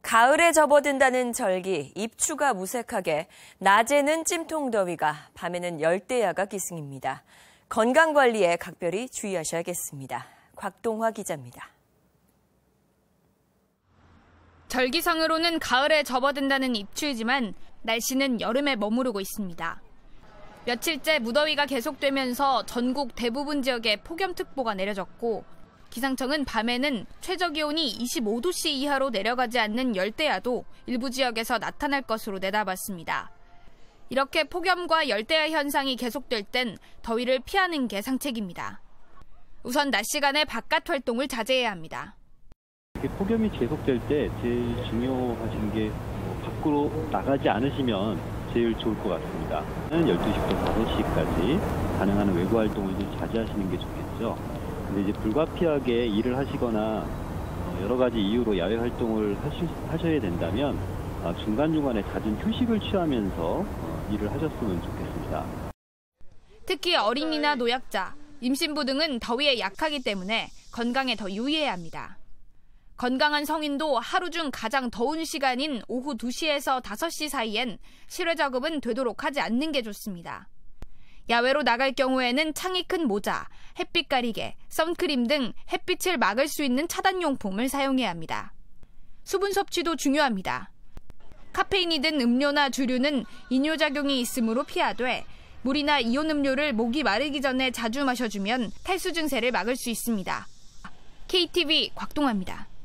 가을에 접어든다는 절기, 입추가 무색하게 낮에는 찜통더위가, 밤에는 열대야가 기승입니다. 건강관리에 각별히 주의하셔야겠습니다. 곽동화 기자입니다. 절기상으로는 가을에 접어든다는 입추이지만 날씨는 여름에 머무르고 있습니다. 며칠째 무더위가 계속되면서 전국 대부분 지역에 폭염특보가 내려졌고 기상청은 밤에는 최저기온이 25도씨 이하로 내려가지 않는 열대야도 일부 지역에서 나타날 것으로 내다봤습니다. 이렇게 폭염과 열대야 현상이 계속될 땐 더위를 피하는 게 상책입니다. 우선 낮 시간에 바깥 활동을 자제해야 합니다. 폭염이 계속될 때 제일 중요하신 게 밖으로 나가지 않으시면 제일 좋을 것 같습니다. 12시부터 5시까지 가능한 외부 활동을 좀 자제하시는 게 좋겠죠. 근데 이제 불가피하게 일을 하시거나 여러 가지 이유로 야외 활동을 하셔야 된다면 중간중간에 잦은 휴식을 취하면서 일을 하셨으면 좋겠습니다. 특히 어린이나 노약자, 임신부 등은 더위에 약하기 때문에 건강에 더 유의해야 합니다. 건강한 성인도 하루 중 가장 더운 시간인 오후 2시에서 5시 사이엔 실외 작업은 되도록 하지 않는 게 좋습니다. 야외로 나갈 경우에는 창이 큰 모자, 햇빛 가리개, 선크림 등 햇빛을 막을 수 있는 차단용품을 사용해야 합니다. 수분 섭취도 중요합니다. 카페인이 든 음료나 주류는 이뇨작용이 있으므로 피하되 물이나 이온 음료를 목이 마르기 전에 자주 마셔주면 탈수 증세를 막을 수 있습니다. KTV 곽동화입니다.